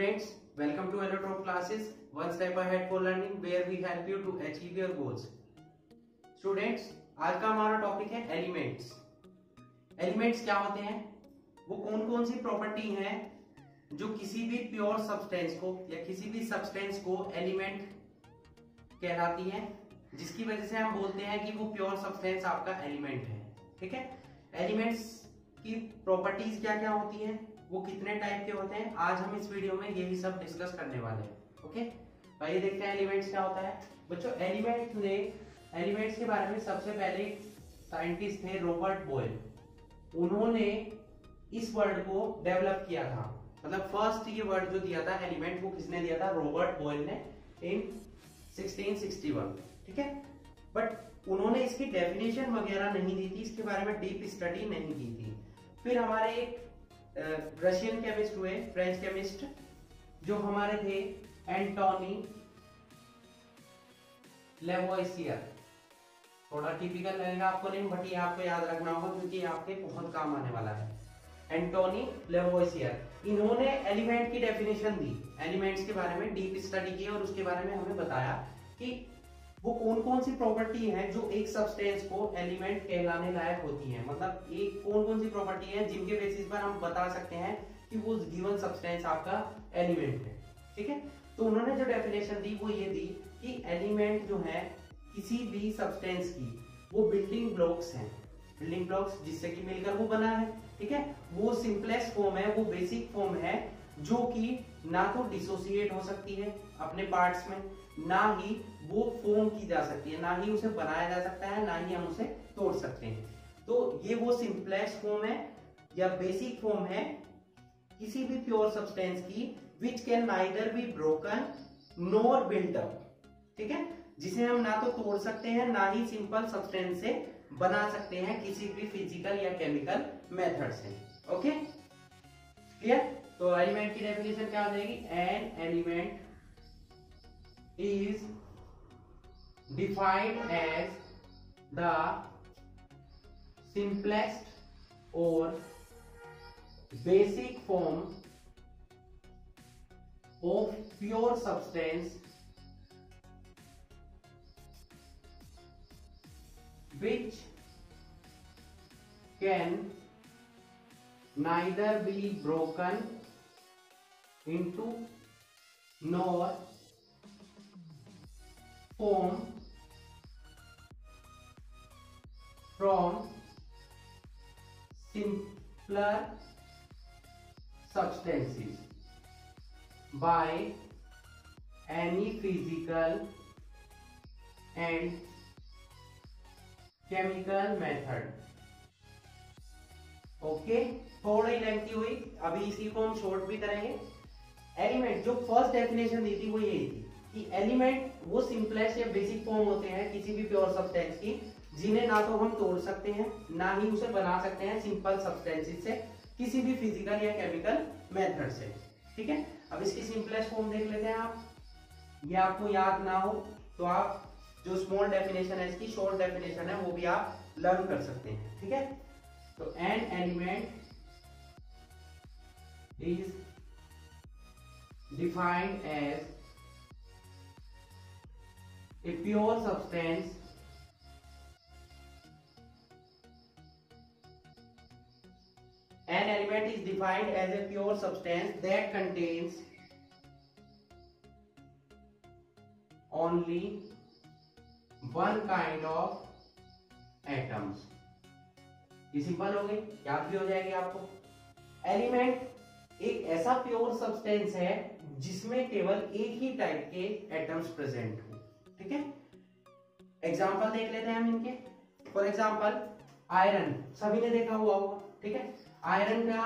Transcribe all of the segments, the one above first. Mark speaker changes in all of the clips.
Speaker 1: Students, welcome to Allotrope classes, one step ahead for learning where we help you to achieve your goals. Students, आज का हमारा topic है elements. Elements क्या होते हैं, वो कौन कौन सी प्रॉपर्टी हैं जो किसी भी प्योर सब्सटेंस को या किसी भी सब्सटेंस को एलिमेंट कहलाती है, जिसकी वजह से हम बोलते हैं कि वो प्योर सब्सटेंस आपका एलिमेंट है। ठीक है, एलिमेंट्स की प्रॉपर्टीज क्या क्या होती हैं, वो कितने टाइप के होते हैं, आज हम इस वीडियो में यही सब डिस्कस करने वाले हैं। ओके, आइए देखते हैं एलिमेंट्स क्या होता है। बच्चों, एलिमेंट्स के बारे में सबसे पहले साइंटिस्ट थे रॉबर्ट बॉयल। उन्होंने इस वर्ड को डेवलप किया था, मतलब फर्स्ट ये वर्ड जो दिया था एलिमेंट, वो किसने दिया था? रॉबर्ट बॉयल ने इन 1661। ठीक है, बट उन्होंने इसकी डेफिनेशन वगैरह नहीं दी थी, इसके बारे में डीप स्टडी नहीं की थी। फिर हमारे एक रशियन केमिस्ट हुए, फ्रेंच केमिस्ट, जो हमारे थे एंटोनी लेवोइसियर। थोड़ा टिपिकल लगेगा आपको नहीं, बट ये आपको याद रखना होगा क्योंकि ये आपके बहुत काम आने वाला है। एंटोनी लेवोइसियर, इन्होंने एलिमेंट की डेफिनेशन दी, एलिमेंट्स के बारे में डीप स्टडी की और उसके बारे में हमें बताया कि वो कौन कौन सी प्रॉपर्टी है जो एक सब्सटेंस को एलिमेंट कहलाने लायक होती है, मतलब एक कौन कौन सी प्रॉपर्टी है जिनके बेसिस पर हम बता सकते हैं कि वो गिवन सब्सटेंस आपका एलिमेंट है। ठीक है, तो उन्होंने जो डेफिनेशन दी वो ये दी कि एलिमेंट जो है किसी भी सब्सटेंस की वो बिल्डिंग ब्लॉक्स हैं, बिल्डिंग ब्लॉक्स जिससे कि मिलकर वो बना है। ठीक है, वो सिंपलेस्ट फॉर्म है, वो बेसिक फॉर्म है जो कि ना तो डिसोसिएट हो सकती है अपने पार्ट्स में, ना ही वो फॉर्म की जा सकती है, ना ही उसे बनाया जा सकता है, ना ही हम उसे तोड़ सकते हैं। तो ये वो सिंपलेस्ट फॉर्म है या बेसिक फॉर्म है किसी भी प्योर सब्सटेंस की, which can neither be broken nor built up. ठीक है, जिसे हम ना तो तोड़ सकते हैं, ना ही सिंपल सब्सटेंस से बना सकते हैं किसी भी फिजिकल या केमिकल मेथड से। Okay, clear? तो एलिमेंट की डेफिनेशन क्या हो जाएगी? An element is defined as the simplest or basic form of pure substance which can neither be broken into nor form from simpler substances by any physical and chemical method। Okay, थोड़ी lengthy हुई, अभी इसी को हम short भी करेंगे। Element जो first definition दी थी वो यही थी कि एलिमेंट वो सिंपलेस्ट या बेसिक फॉर्म होते हैं किसी भी प्योर सब्सटेंस की, जिन्हें ना तो हम तोड़ सकते हैं, ना ही उसे बना सकते हैं सिंपल सब्सटेंसेस से किसी भी फिजिकल या केमिकल मेथड से। ठीक है, अब इसकी सिंपलेस्ट फॉर्म देख लेते हैं आप। ये आपको याद ना हो तो आप जो स्मॉल डेफिनेशन है, इसकी शॉर्ट डेफिनेशन है, वो भी आप लर्न कर सकते हैं। ठीक है, तो an element is defined as a pure substance an element is defined as a pure substance that contains only one kind of atoms। ये सिंपल हो गई, याद भी हो जाएगी आपको। एलिमेंट एक ऐसा प्योर सब्सटेंस है जिसमें केवल एक ही टाइप के एटम्स प्रेजेंट हो। ठीक है, एग्जाम्पल देख लेते हैं हम इनके। फॉर एग्जाम्पल आयरन, सभी ने देखा हुआ होगा। ठीक है, आयरन का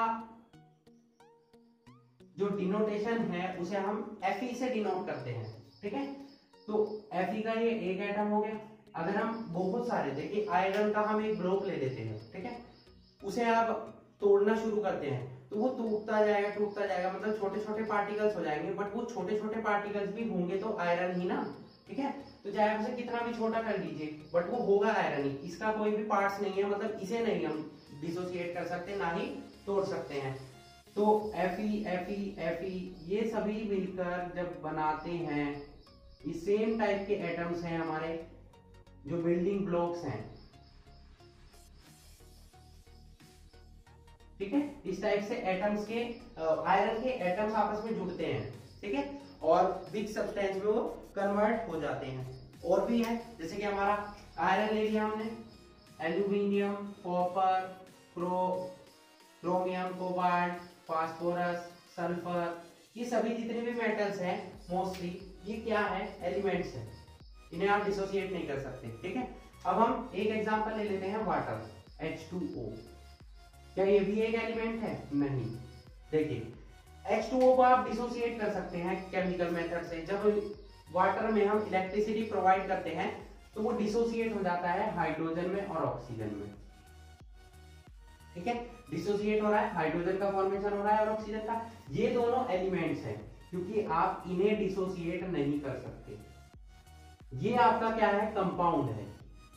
Speaker 1: जो डिनोटेशन है उसे हम Fe से डिनोट करते हैं। ठीक है, तो Fe का ये एक एटम हो गया। अगर हम बहुत सारे देखिए आयरन का हम एक ब्लॉक ले लेते हैं, ठीक है, उसे आप तोड़ना शुरू करते हैं तो वो टूटता जाएगा, मतलब छोटे छोटे पार्टिकल्स हो जाएंगे, बट वो छोटे छोटे पार्टिकल्स भी होंगे तो आयरन ही ना। ठीक है, तो चाहे आप इसे कितना भी छोटा कर लीजिए बट वो होगा आयरन ही, इसका कोई भी पार्ट्स नहीं है, मतलब इसे नहीं हम डिसोसिएट कर सकते, ना ही तोड़ सकते हैं। तो Fe ये सभी मिलकर जब बनाते हैं, ये सेम टाइप के एटम्स हैं हमारे जो बिल्डिंग ब्लॉक्स हैं, ठीक है। इस टाइप से एटम्स के आयरन के एटम्स आपस में जुड़ते हैं, ठीक है, और बिग सब्सटेंस में वो कन्वर्ट हो जाते हैं। और भी है, जैसे कि हमारा आयरन ले लिया हमने, aluminium, copper, chromium, cobalt, phosphorus, sulphur, ये सभी जितने भी मेटल्स हैं मोस्टली ये क्या है, एलिमेंट्स हैं, इन्हें आप डिसोसिएट नहीं कर सकते, ठीक है। अब हम एक एग्जांपल ले लेते हैं, वाटर, H2O, क्या ये भी एक एलिमेंट है? नहीं। देखिए H2O को आप डिसोसिएट कर सकते हैं केमिकल मेथड से। जब वाटर में हम इलेक्ट्रिसिटी प्रोवाइड करते हैं तो वो डिसोसिएट हो जाता है हाइड्रोजन में और ऑक्सीजन में, ठीक है। डिसोसिएट हो रहा है, हाइड्रोजन का फॉर्मेशन हो रहा है और ऑक्सीजन का, ये दोनों एलिमेंट्स हैं, क्योंकि आप इन्हें डिसोसिएट नहीं कर सकते। ये आपका क्या है, कंपाउंड है,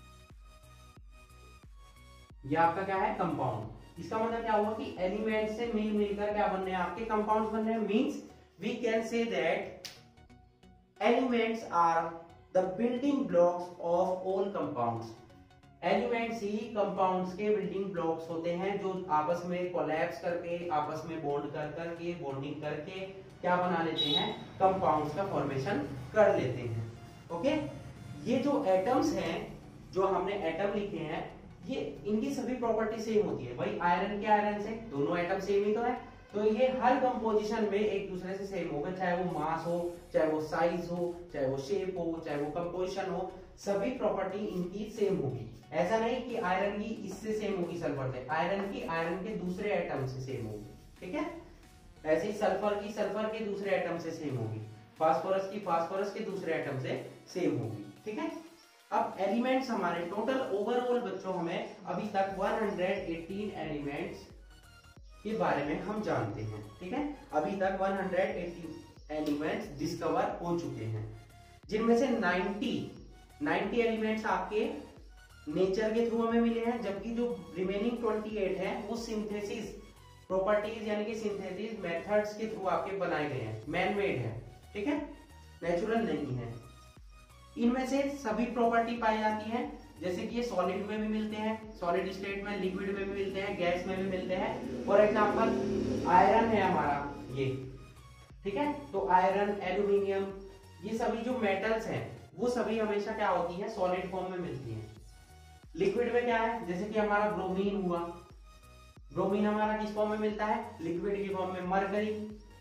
Speaker 1: ये आपका क्या है, कंपाउंड। इसका मतलब क्या हुआ कि एलिमेंट से मिल मिलकर क्या बन रहे हैं, आपके कंपाउंड्स बन रहे हैं। Means we can say that elements are the building blocks of all compounds. Elements ही कंपाउंड्स के बिल्डिंग ब्लॉक्स होते हैं, जो आपस में कोलैप्स करके, आपस में बॉन्ड कर करके, बॉन्डिंग करके क्या बना लेते हैं, कंपाउंड्स का फॉर्मेशन कर लेते हैं। ओके, ये जो एटम्स हैं, जो हमने एटम लिखे हैं, ये इनकी सभी प्रॉपर्टी सेम होती है। भाई आयरन के आयरन से दोनों एटम सेम ही तो है, तो ये हर कंपोजिशन में एक दूसरे से सेम होगा, चाहे वो मास हो, चाहे वो साइज हो, चाहे वो शेप हो, चाहे वो कंपोजिशन हो, सभी प्रॉपर्टी इनकी सेम होगी। ऐसा नहीं कि आयरन की इससे सेम होगी सल्फर से, आयरन की आयरन के दूसरे एटम से सेम होगी, ठीक है। ऐसे ही सल्फर की सल्फर के दूसरे एटम से सेम होगी, फास्फोरस की फास्फोरस के दूसरे एटम से सेम होगी, ठीक है। अब एलिमेंट्स हमारे टोटल ओवरऑल बच्चों हमें अभी तक 118 एलिमेंट्स के बारे में हम जानते हैं, ठीक है। अभी तक 180 एलिमेंट्स डिस्कवर हो चुके हैं, जिनमें से 90 एलिमेंट्स आपके नेचर के थ्रू हमें मिले हैं, जबकि जो रिमेनिंग 28 है वो सिंथेसिस प्रॉपर्टीज यानी कि सिंथेसिस मेथड्स के थ्रू आपके बनाए गए हैं, मैन मेड है, ठीक है, नेचुरल नहीं है। इनमें से सभी प्रॉपर्टी पाई जाती है, जैसे कि ये सॉलिड में भी मिलते हैं, सॉलिड स्टेट में, लिक्विड में भी मिलते हैं, गैस में भी मिलते हैं। फॉर एग्जांपल आयरन है हमारा ये, ठीक है, तो आयरन, एल्यूमिनियम, ये सभी जो मेटल्स हैं वो सभी हमेशा क्या होती है, सॉलिड फॉर्म में मिलती हैं। लिक्विड में क्या है, जैसे कि हमारा ब्रोमीन हुआ, ब्रोमीन हमारा किस फॉर्म में मिलता है, लिक्विड की फॉर्म में। मरकरी,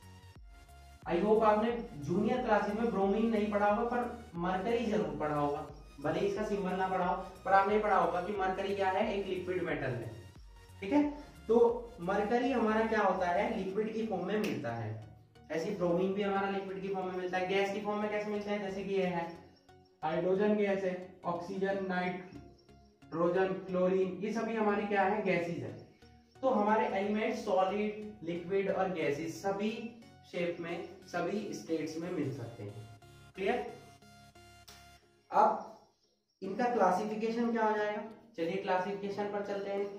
Speaker 1: आई होप आपने जूनियर क्लासेस में ब्रोमीन नहीं पढ़ा होगा, पर मरकरी जरूर पढ़ा होगा, भले इसका सिंबल ना पढ़ा हो, पर आपने पढ़ा होगा कि मरकरी क्या है, एक लिक्विड मेटल है, ठीक है। तो मरकरी हमारा क्या होता है, लिक्विड की फॉर्म में मिलता है। ऐसे ब्रोमीन भी हमारा लिक्विड की फॉर्म में मिलता है। गैस की फॉर्म में कैसे मिलता है, जैसे कि ये है हाइड्रोजन गैस है, ऑक्सीजन, नाइट्रोजन, क्लोरीन, ये सभी हमारी क्या है, गैसेज है। तो हमारे एलिमेंट सॉलिड, लिक्विड और गैसेज सभी शेप में, सभी स्टेट्स में मिल सकते हैं। क्लियर? अब इनका क्लासिफिकेशन क्या हो जाएगा, चलिए क्लासिफिकेशन पर चलते हैं।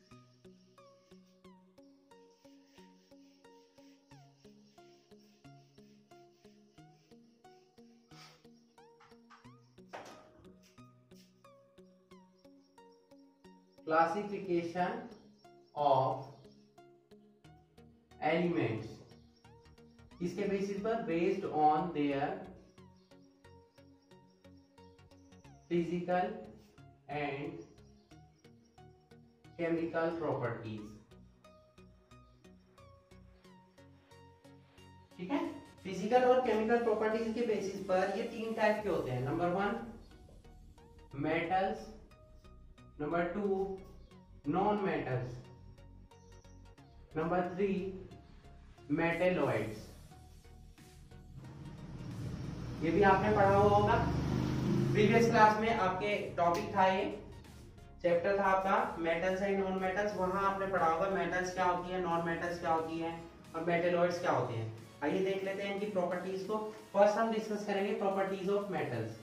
Speaker 1: क्लासिफिकेशन ऑफ एलिमेंट्स, किसके बेसिस पर, based on their physical and chemical properties, ठीक है। फिजिकल और केमिकल प्रॉपर्टीज के बेसिस पर ये तीन टाइप के होते हैं। Number 1 metals, number 2 non metals, number 3 metalloids. ये भी आपने पढ़ा हुआ होगा, प्रीवियस क्लास में आपके टॉपिक था, ये चैप्टर था आपका मेटल्स एंड नॉन मेटल्स, वहां आपने पढ़ा होगा मेटल्स क्या होती है, नॉन मेटल्स क्या होती है और मेटेलॉइड्स क्या होते हैं। आइए देख लेते हैं इनकी प्रॉपर्टीज को। फर्स्ट हम डिस्कस करेंगे प्रॉपर्टीज ऑफ मेटल्स।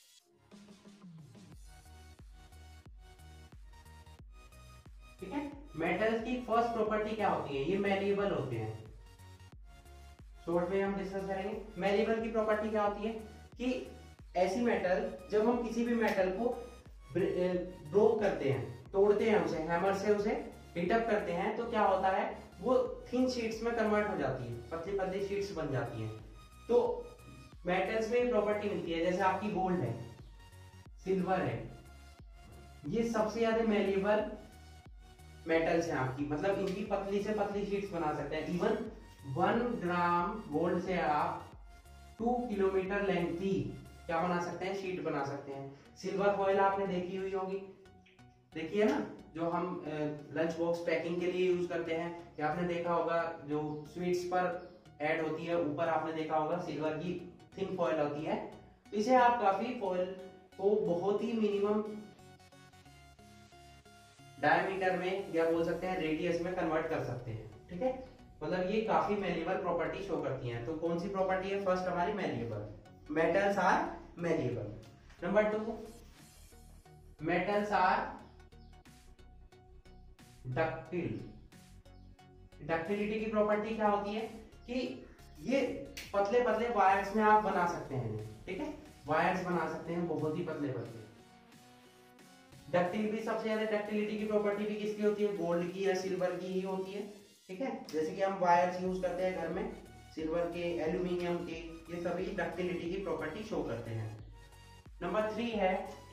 Speaker 1: ठीक है, मेटल्स की फर्स्ट प्रॉपर्टी क्या होती है, ये मैलिएबल होते हैं। शॉर्ट में हम डिस्कस करेंगे। मैलिएबल की प्रॉपर्टी क्या होती है कि ऐसी मेटल, जब हम किसी भी मेटल को ब्रोक करते हैं, तोड़ते हैं, उसे हैमर से उसे हीट अप करते हैं, तो क्या होता है, वो थिन शीट्स में कन्वर्ट हो जाती है, पतली पतली शीट्स बन जाती हैं। तो मेटल्स में प्रॉपर्टी मिलती है, जैसे आपकी गोल्ड है, सिल्वर है, ये सबसे ज्यादा मैलिएबल मेटल्स हैं आपकी, मतलब इनकी पतली से पतली शीट्स बना सकते हैं। इवन 1 ग्राम गोल्ड से आप 2 किलोमीटर लेंथी क्या बना सकते हैं, शीट बना सकते हैं। सिल्वर फॉइल आपने देखी हुई होगी, देखिए ना, जो हम लंच बॉक्स पैकिंग के लिए यूज करते हैं, या आपने देखा होगा जो स्वीट्स पर ऐड होती है, ऊपर आपने देखा होगा सिल्वर की थिन फॉइल होती है। तो इसे आप काफी फॉइल को बहुत ही मिनिमम डायमीटर में, या बोल सकते हैं रेडियस में कन्वर्ट कर सकते हैं। ठीक है, मतलब ये काफी मैलिएबल प्रॉपर्टी शो करती हैं। तो कौन सी प्रॉपर्टी है, फर्स्ट हमारी malleable, metals are malleable. Number 2, metals are ductile. Ductility की प्रॉपर्टी क्या होती है कि ये पतले पतले वायर्स में आप बना सकते हैं। ठीक है, वायर्स बना सकते हैं बहुत ही पतले पतले। डक्टिल भी सबसे ज्यादा डक्टिलिटी की प्रॉपर्टी भी किसकी होती है, गोल्ड की या सिल्वर की ही होती है। ठीक है, जैसे कि हम वायर्स यूज करते हैं घर में, सिल्वर के, एल्यूमिनियम के, ये सभी डक्टिलिटी की प्रॉपर्टी शो करते हैं। नंबर 3 है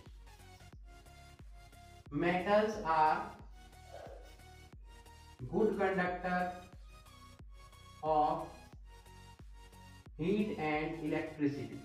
Speaker 1: metals are good conductor of heat and electricity.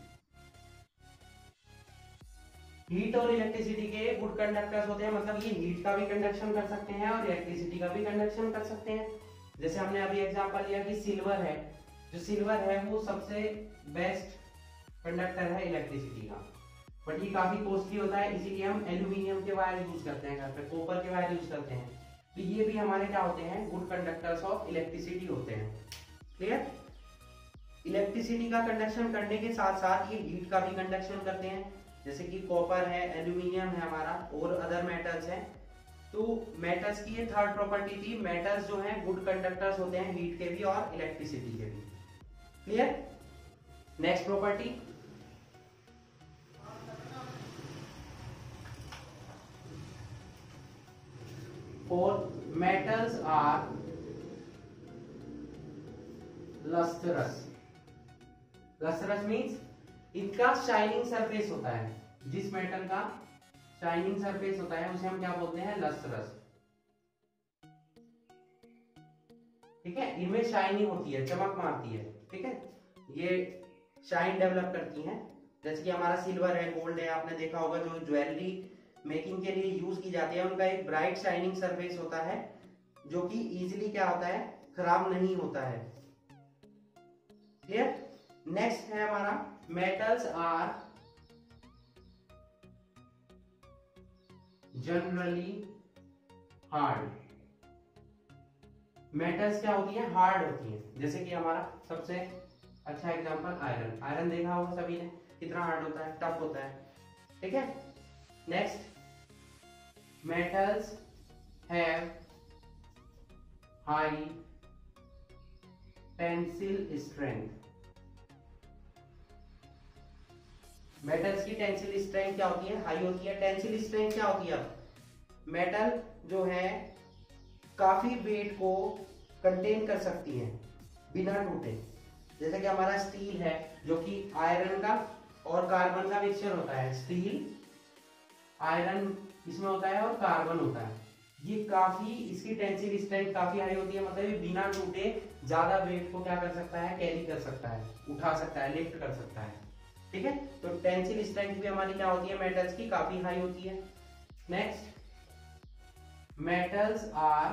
Speaker 1: Heat और इलेक्ट्रिसिटी के गुड कंडक्टर्स होते हैं, मतलब ये हीट का भी कंडक्शन कर सकते हैं और इलेक्ट्रिसिटी का भी कंडक्शन कर सकते हैं। जैसे हमने अभी एग्जांपल लिया कि सिल्वर है, जो सिल्वर है वो सबसे बेस्ट कंडक्टर है इलेक्ट्रिसिटी का, बट ये काफी कॉस्टली होता है, इसीलिए हम एल्यूमिनियम के वायर यूज करते हैं घर पे, कॉपर के वायर यूज करते हैं। तो ये भी हमारे क्या होते हैं, गुड कंडक्टर्स ऑफ इलेक्ट्रिसिटी होते हैं। क्लियर, इलेक्ट्रिसिटी का कंडक्शन करने के साथ साथ ये हीट का भी कंडक्शन करते हैं, जैसे कि कॉपर है, एल्यूमिनियम है हमारा, और अदर मेटल्स हैं। तो मेटल्स की ये थर्ड प्रॉपर्टी थी, मेटल्स जो हैं गुड कंडक्टर्स होते हैं हीट के भी और इलेक्ट्रिसिटी के भी। क्लियर, नेक्स्ट प्रॉपर्टी, और metals are lustrous. Lustrous means इनका शाइनिंग सरफेस होता है, जिस मेटल का शाइनिंग सरफेस होता है उसे हम क्या बोलते हैं, लस्टरस। ठीक है, इनमें शाइनिंग होती है, चमक मारती है। ठीक है, ये शाइन डेवलप करती हैं, जैसे कि हमारा सिल्वर है, गोल्ड है, आपने देखा होगा जो ज्वेलरी मेकिंग के लिए यूज की जाती है, उनका एक ब्राइट शाइनिंग सरफेस होता है, जो कि इजीली क्या होता है, खराब नहीं होता है। क्लियर, नेक्स्ट है हमारा metals are generally hard. Metals क्या होती है, हार्ड होती है, जैसे कि हमारा सबसे अच्छा एग्जांपल आयरन। आयरन देखा होगा सभी ने, कितना हार्ड होता है, टफ होता है। ठीक है, next, metals have high tensile strength. Metals की टेंसिल स्ट्रेंथ क्या होती है, हाई होती है। टेंसिल स्ट्रेंथ क्या होती है, मेटल जो है काफी वेट को कंटेन कर सकती है बिना टूटे। जैसे कि हमारा स्टील है, जो कि आयरन का और कार्बन का मिक्सचर होता है, स्टील आयरन इसमें होता है और कार्बन होता है, ये काफी, इसकी टेंसिल स्ट्रेंथ काफी हाई होती है, मतलब ये बिना टूटे ज्यादा वेट को क्या कर सकता है, कैरी कर सकता है, उठा सकता है, लिफ्ट कर सकता है। ठीक है, तो टेंसिल स्ट्रेंथ भी हमारी क्या होती है, मेटल्स की काफी हाई होती है। Next, metals are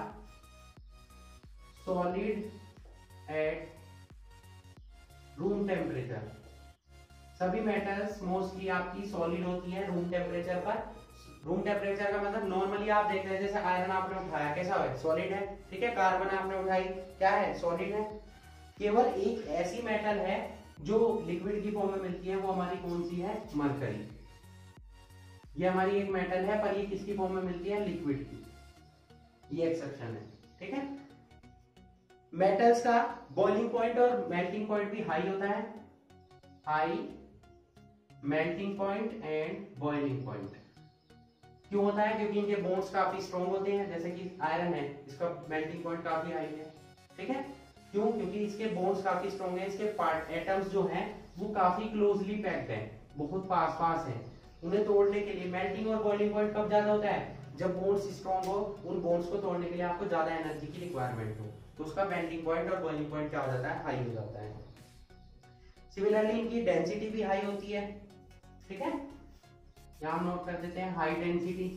Speaker 1: solid at room temperature. सभी मेटल्स मोस्टली आपकी सॉलिड होती है रूम टेम्परेचर पर। रूम टेम्परेचर का मतलब नॉर्मली आप देख रहे हैं, जैसे आयरन आपने उठाया कैसा है, सॉलिड है। ठीक है, कार्बन आपने उठाई क्या है, सॉलिड है। केवल एक ऐसी मेटल है जो लिक्विड की फॉर्म में मिलती है, वो हमारी कौन सी है, मरकरी। ये हमारी एक मेटल है, पर ये किसकी फॉर्म में मिलती है, लिक्विड की। ये एक्सेप्शन है, ठीक है। मेटल्स का बॉइलिंग पॉइंट और मेल्टिंग पॉइंट भी हाई होता है, high melting point and boiling point. क्यों होता है? क्योंकि इनके बॉन्ड्स काफी स्ट्रॉन्ग होते हैं, जैसे कि आयरन है, इसका मेल्टिंग पॉइंट काफी हाई है, ठीक है। क्यों? क्योंकि इसके बॉन्ड्स काफी स्ट्रॉन्ग है, इसके पार्ट एटम्स जो हैं वो काफी क्लोजली पैक्ड हैं, बहुत पास पास हैं। उन्हें तोड़ने के लिए मेल्टिंग और बॉइलिंग पॉइंट कब ज्यादा होता है? जब बॉन्ड्स स्ट्रॉन्ग हो, उन बॉन्ड्स को तोड़ने के लिए आपको ज्यादा एनर्जी की रिक्वायरमेंट हो, तो उसका मेल्टिंग पॉइंट और बॉइलिंग पॉइंट क्या हो जाता है? हाई हो जाता है। सिमिलरली इनकी डेंसिटी भी हाई होती है, ठीक है। यहां हम नोट कर देते हैं हाई डेंसिटी।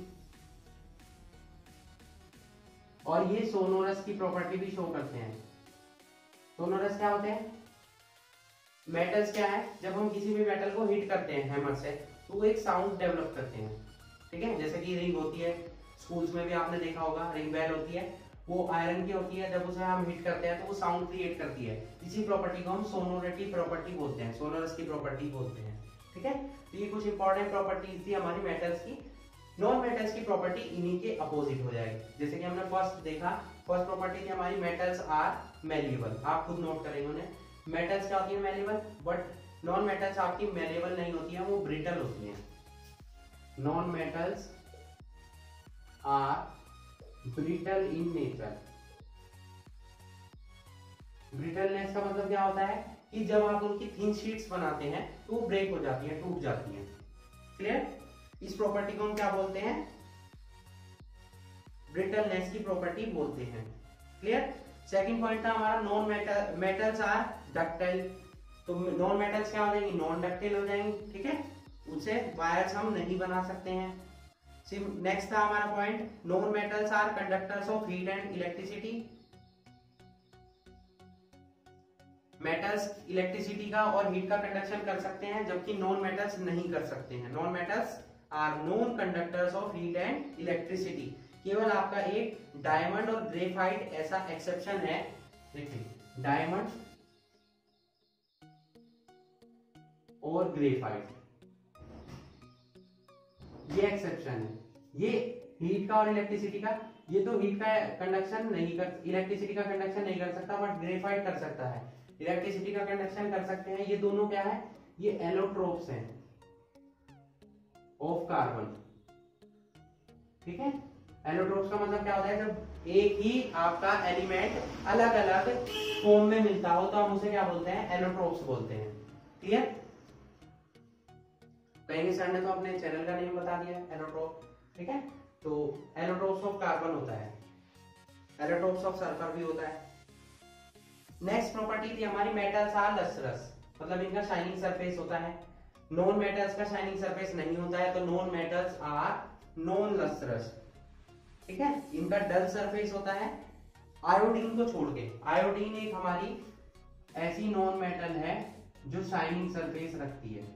Speaker 1: और ये सोनोरस की प्रॉपर्टी भी शो करते हैं। सोनोरस क्या होते हैं? मेटल्स क्या है, जब हम किसी भी मेटल को हिट करते हैं हैमर से तो वो एक साउंड डेवलप करते हैं, ठीक है। जैसे कि रिंग होती है, स्कूल्स में भी आपने देखा होगा, रिंग बेल होती है, वो आयरन की होती है, जब उसे हम हिट करते हैं तो वो साउंड क्रिएट करती है। इसी प्रॉपर्टी को हम सोनोरिटी प्रॉपर्टी बोलते हैं, सोनोरस की प्रॉपर्टी बोलते हैं, ठीक है। तो ये कुछ इंपॉर्टेंट प्रॉपर्टीज थी हमारी मेटल्स की। नॉन मेटल्स की प्रॉपर्टी इन्हीं के अपोजिट हो जाएगी। जैसे कि हमने फर्स्ट देखा, फर्स्ट प्रॉपर्टी थी हमारी मेटल्स आर मेलेबल, आप खुद नोट करेंगे उन्हें। मेटल्स क्या होती है? मेलेबल। बट नॉन मेटल्स आपकी मेलेबल नहीं होती है, वो ब्रिटल होती है। Non metals are brittle in nature. Brittleness का मतलब क्या होता है कि जब आप उनकी थिन शीट्स बनाते हैं तो वो ब्रेक हो जाती है, टूट जाती है। क्लियर? इस प्रॉपर्टी को हम क्या बोलते हैं? ब्रिटलनेस की प्रॉपर्टी बोलते हैं। क्लियर? सेकंड पॉइंट था हमारा नॉन मेटल्स आर डक्टाइल। तो नॉन मेटल्स क्या हो जाएंगी? नॉन डक्टाइल हो जाएंगी, ठीक है। उनसे वायर्स हम नहीं बना सकते हैं। नेक्स्ट था हमारा point, non metals are conductors of heat and electricity. Metals electricity का और हीट का कंडक्शन कर सकते हैं, जबकि नॉन मेटल्स नहीं कर सकते हैं। Non metals are non conductors of heat and electricity. केवल आपका एक डायमंड और ग्रेफाइट ऐसा एक्सेप्शन है, देखिए डायमंड और ग्रेफाइट, ये एक्सेप्शन है। ये हीट का और इलेक्ट्रिसिटी का, ये तो हीट का कंडक्शन नहीं कर, इलेक्ट्रिसिटी का कंडक्शन नहीं कर सकता, बट ग्रेफाइट कर सकता है, इलेक्ट्रिसिटी का कंडक्शन कर सकते हैं। ये दोनों क्या है? ये एलोट्रोप्स हैं ऑफ कार्बन, ठीक है। एलोट्रोप्स का मतलब क्या होता है? जब एक ही आपका एलिमेंट अलग अलग फॉर्म में मिलता हो तो हम उसे क्या बोलते हैं? एलोट्रोप्स बोलते हैं। क्लियर? कहेंगे सर ने तो अपने चैनल का नेम बता दिया, एलोट्रोप, ठीक है। तो एलोट्रोप्स ऑफ कार्बन होता है, एलोट्रोप्स ऑफ सल्फर भी होता है। नेक्स्ट प्रॉपर्टी थी हमारी मेटल्स आर लस्ट्रस, मतलब इनका शाइनिंग सरफेस होता है। नॉन मेटल्स का शाइनिंग सरफेस नहीं होता है, तो non metals are non lustrous, ठीक है। इनका डल सरफेस होता है, आयोडीन को छोड़ के। आयोडीन एक हमारी ऐसी नॉन मेटल है जो शाइनिंग सरफेस रखती है,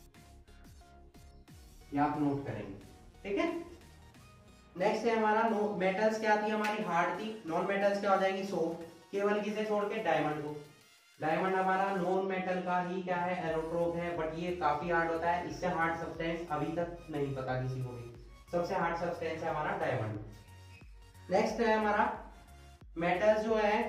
Speaker 1: ये आप नोट करेंगे, ठीक है। नेक्स्ट है हमारा मेटल्स क्या थी हमारी? हार्ड थी। नॉन मेटल्स क्या हो जाएंगी? सॉफ्ट। केवल किसे छोड़ के? डायमंड को। डायमंड हमारा नॉन मेटल का ही क्या है? एलोट्रोप है, बट ये काफी हार्ड होता है। इससे हार्ड सब्सटेंस अभी तक नहीं पता किसी को भी। सबसे हार्ड सब्सटेंस है हमारा डायमंड। नेक्स्ट है हमारा मेटल्स जो है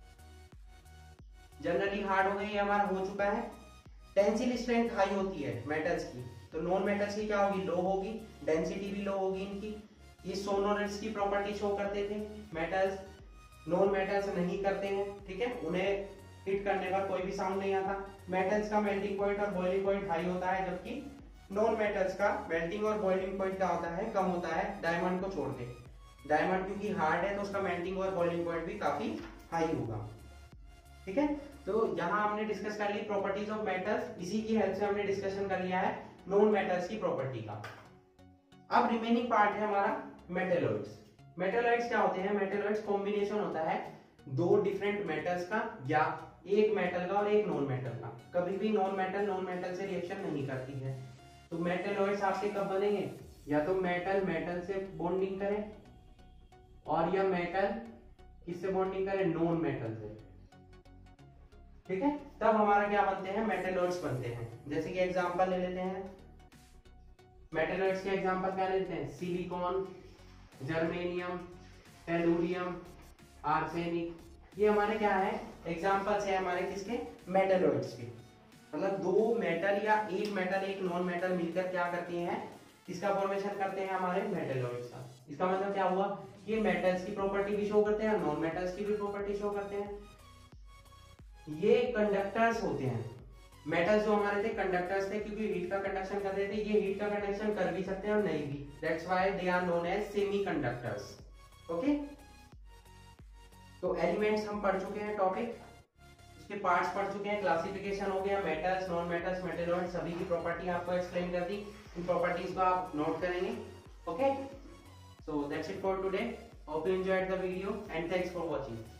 Speaker 1: जनरली हार्ड हो गई है, हमारा हो चुका है। टेंसिल स्ट्रेंथ हाई होती है मेटल्स की, तो नॉन मेटल्स की क्या होगी? लो होगी, डेंसिटी भी लो होगी इनकी। ये सोनोरस की प्रॉपर्टी शो करते थे। मेटल्स नॉन मेटल्स नहीं करते हैं, ठीक है, उन्हें हिट करने पर कोई भी साउंड नहीं आता। मेटल्स का मेल्टिंग पॉइंट और बॉइलिंग पॉइंट हाई होता है, जबकि नॉन मेटल्स का मेल्टिंग और बॉइलिंग पॉइंट क्या होता है? कम होता है, डायमंड को छोड़ के। डायमंड क्योंकि हार्ड है तो उसका मेल्टिंग और बॉइलिंग पॉइंट भी काफी हाई होगा, ठीक है। तो यहाँ हमने डिस्कस कर ली प्रॉपर्टीज ऑफ मेटल्स, इसी की हेल्प से हमने डिस्कशन कर लिया है नॉन मेटल्स की प्रॉपर्टी का। अब रिमेनिंग पार्ट है हमारा मेटेलॉइड्स। मेटेलॉइड्स क्या होते हैं? मेटेलॉइड्स कॉम्बिनेशन होता है दो डिफरेंट मेटल्स का, या एक मेटल का और एक नॉन मेटल का। कभी भी नॉन मेटल से रिएक्शन नहीं करती है। तो मेटेलॉइड्स आपके कब बनेंगे? या तो मेटल मेटल से बॉन्डिंग करे, और या मेटल किससे बॉन्डिंग करे? नॉन मेटल से, ठीक है। तब हमारा क्या बनते हैं? मेटेलॉइड्स बनते हैं। जैसे कि एग्जांपल ले लेते हैं, मेटेलॉइड्स के एग्जांपल क्या लेते हैं? सिलिकॉन, जर्मेनियम, टेलुरियम, आर्सेनिक, ये हमारे क्या है, एग्जांपल्स है हमारे किसके, मेटलॉइड्स के। मतलब दो मेटल या एक मेटल एक नॉन मेटल मिलकर क्या करती हैं, किसका फॉर्मेशन करते हैं, हमारे मेटलॉइड्स का। इसका मतलब क्या हुआ, ये मेटल्स की प्रॉपर्टी भी शो करते हैं, नॉन मेटल्स की भी प्रॉपर्टी शो करते हैं। ये कंडक्टर्स होते हैं, मेटल्स जो हमारे थे कंडक्टर्स थे, क्योंकि हीट का कंडक्शन कर रहे थे, ये हीट का कंडक्शन कर भी सकते हैं और नहीं भी, that's why they are known as semiconductors. Okay, तो एलिमेंट्स हम पढ़ चुके हैं, टॉपिक उसके पार्ट्स पढ़ चुके हैं, क्लासिफिकेशन हो गया, मेटल्स, नॉन मेटल्स, मेटलॉइड, सभी की प्रॉपर्टी आपको एक्सप्लेन कर दी, इन प्रॉपर्टीज को आप नोट करेंगे। Okay, so that's it for today, hope you enjoyed the video and thanks for watching.